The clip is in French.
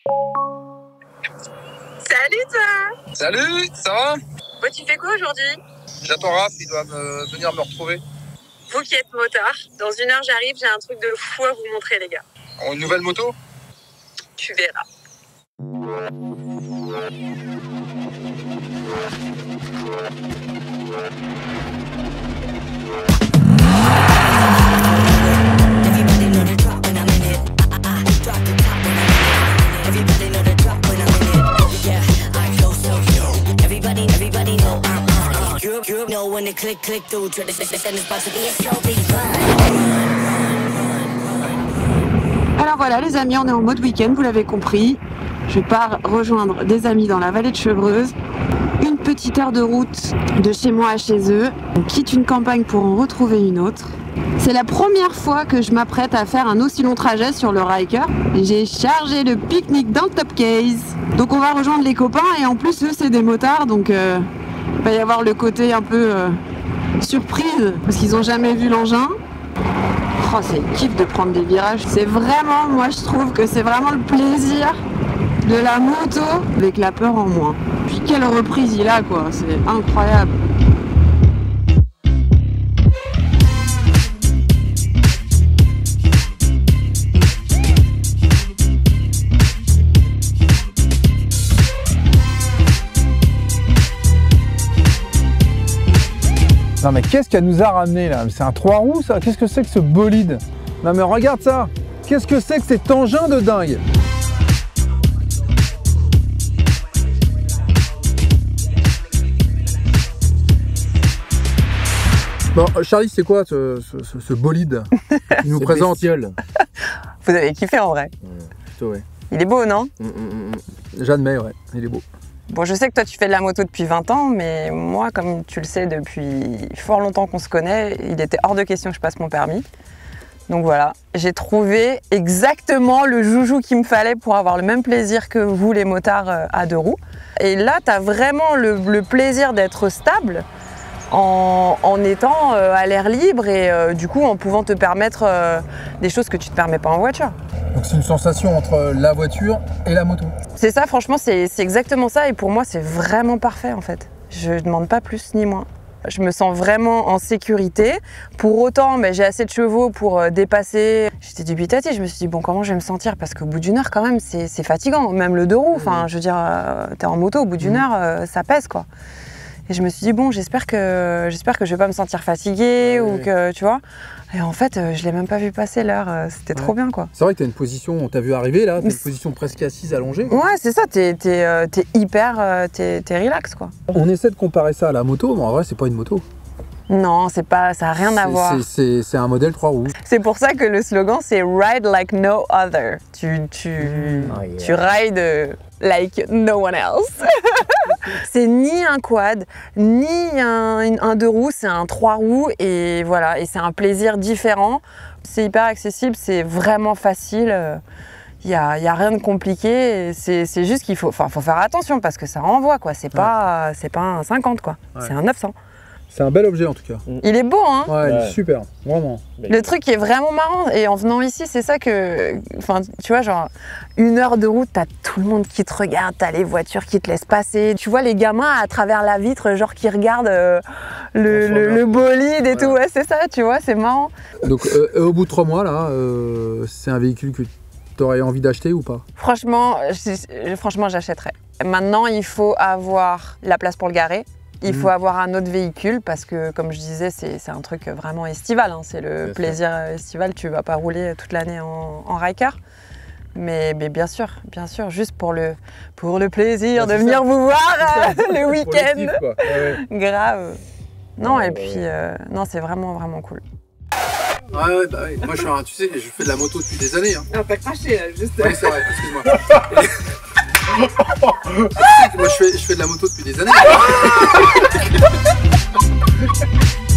Salut toi! Salut, ça va? Bon, tu fais quoi aujourd'hui? J'attends Raph, il doit venir me retrouver. Vous qui êtes motard, dans 1 heure j'arrive, j'ai un truc de fou à vous montrer les gars. Une nouvelle moto? Tu verras. Alors voilà les amis, on est en mode week-end, vous l'avez compris. Je pars rejoindre des amis dans la vallée de Chevreuse. Une petite heure de route de chez moi à chez eux. On quitte une campagne pour en retrouver une autre. C'est la première fois que je m'apprête à faire un aussi long trajet sur le Ryker. J'ai chargé le pique-nique dans le top case. Donc on va rejoindre les copains et en plus eux c'est des motards donc il va y avoir le côté un peu surprise parce qu'ils n'ont jamais vu l'engin. Oh, c'est kiff de prendre des virages. C'est vraiment, moi je trouve que c'est vraiment le plaisir de la moto avec la peur en moins. Puis quelle reprise il a quoi, c'est incroyable. Non mais qu'est-ce qu'elle nous a ramené là? C'est un 3 roues ça? Qu'est-ce que c'est que ce bolide? Non mais regarde ça! Qu'est-ce que c'est que cet engin de dingue? Bon, Charlie, c'est quoi ce bolide qu'il nous présente? Vous avez kiffé en vrai? Plutôt, ouais. Il est beau, non? J'admets, ouais, il est beau. Bon, je sais que toi tu fais de la moto depuis 20 ans, mais moi, comme tu le sais depuis fort longtemps qu'on se connaît, il était hors de question que je passe mon permis. Donc voilà, j'ai trouvé exactement le joujou qu'il me fallait pour avoir le même plaisir que vous les motards à 2 roues. Et là, tu as vraiment le plaisir d'être stable en étant à l'air libre et du coup en pouvant te permettre des choses que tu ne te permets pas en voiture. Donc c'est une sensation entre la voiture et la moto. C'est ça, franchement, c'est exactement ça et pour moi c'est vraiment parfait en fait. Je ne demande pas plus ni moins. Je me sens vraiment en sécurité. Pour autant, j'ai assez de chevaux pour dépasser. J'étais dubitative, je me suis dit bon, comment je vais me sentir? Parce qu'au bout d'une heure quand même c'est fatigant, même le 2 roues, enfin je veux dire, t'es en moto, au bout d'une heure ça pèse quoi. Et je me suis dit bon, j'espère que je vais pas me sentir fatiguée ou que tu vois. Et en fait, je l'ai même pas vu passer l'heure. C'était trop bien quoi. C'est vrai que t'as une position, on t'a vu arriver là, t'as une position presque assise, allongée. Quoi. Ouais, c'est ça. T'es hyper, t'es relax quoi. On essaie de comparer ça à la moto, mais en vrai, c'est pas une moto. Non, c'est pas, ça a rien à voir. C'est un modèle 3 roues. C'est pour ça que le slogan c'est Ride like no other. Tu rides like no one else. C'est ni un quad, ni un 2 roues, c'est un 3 roues et voilà, et c'est un plaisir différent. C'est hyper accessible, c'est vraiment facile. Il y a rien de compliqué, c'est juste qu'il faut faire attention parce que ça renvoie quoi. C'est pas un 50 quoi, c'est un 900. C'est un bel objet en tout cas. Il est beau hein. Ouais, il est super, vraiment. Le truc qui est vraiment marrant, et en venant ici, c'est ça que, enfin, tu vois, genre, 1 heure de route, t'as tout le monde qui te regarde, t'as les voitures qui te laissent passer, tu vois les gamins à travers la vitre, genre, qui regardent le bolide et tout, ouais, c'est ça, tu vois, c'est marrant. Donc, au bout de 3 mois, là, c'est un véhicule que t'aurais envie d'acheter ou pas? Franchement, j'achèterais. Maintenant, il faut avoir la place pour le garer. Il faut avoir un autre véhicule parce que, comme je disais, c'est un truc vraiment estival. Hein. C'est le plaisir estival. Tu ne vas pas rouler toute l'année en Ryker. Mais bien sûr, juste pour le plaisir de venir vous voir le week-end. Grave. Non, et puis, non, c'est vraiment, vraiment cool. Ouais, bah ouais. Moi, tu sais, je fais de la moto depuis des années. Hein. Non, pas craché, là, juste. Oui, c'est vrai, excuse-moi. Moi, je fais de la moto depuis des années.